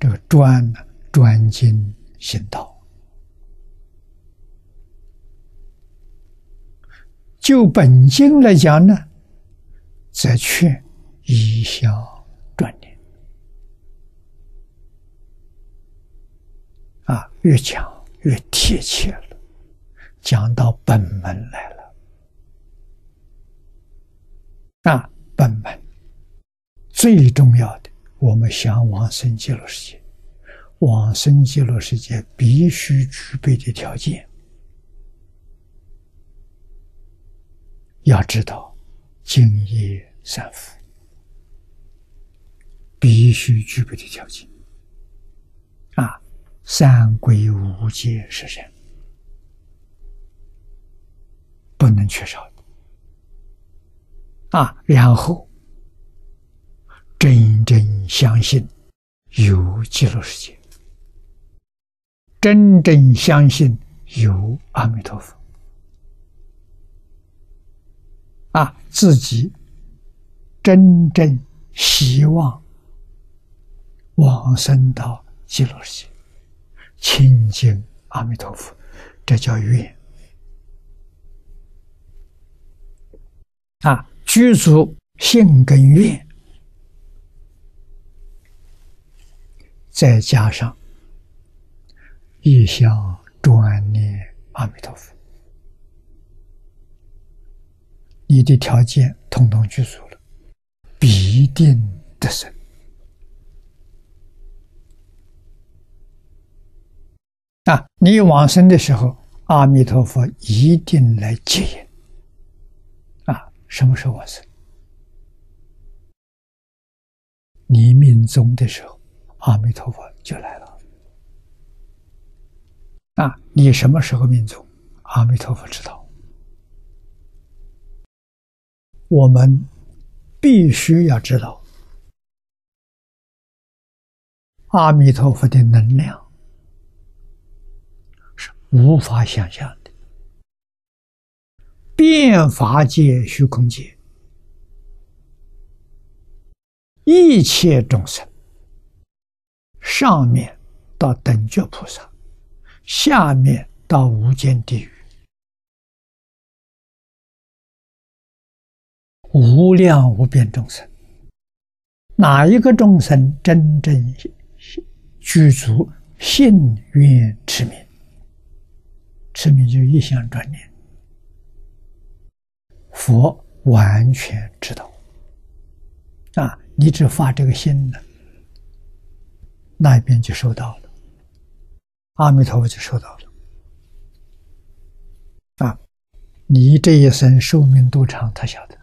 这个专呢，专精行道。就本经来讲呢，则劝以下专念。越讲越贴切了，讲到本门来了。本门最重要的，我们想往生极乐世界，往生极乐世界必须具备的条件，要知道净业三福，必须具备的条件。三归五戒是人不能缺少的。然后真正相信有极乐世界，真正相信有阿弥陀佛。自己真正希望往生到极乐世界，亲近阿弥陀佛，这叫愿。具足信跟愿，再加上一向专念阿弥陀佛，你的条件统统具足了，必定得生。你往生的时候，阿弥陀佛一定来接引。什么时候往生？你命终的时候，阿弥陀佛就来了。你什么时候命终？阿弥陀佛知道。我们必须要知道，阿弥陀佛的能量是无法想象的，遍法界、虚空界，一切众生，上面到等觉菩萨，下面到无间地狱，无量无边众生，哪一个众生真正具足信愿持名？持名就是一向专念，佛完全知道。你只发这个心呢，那一边就收到了，阿弥陀佛就收到了。你这一生寿命多长，他晓得。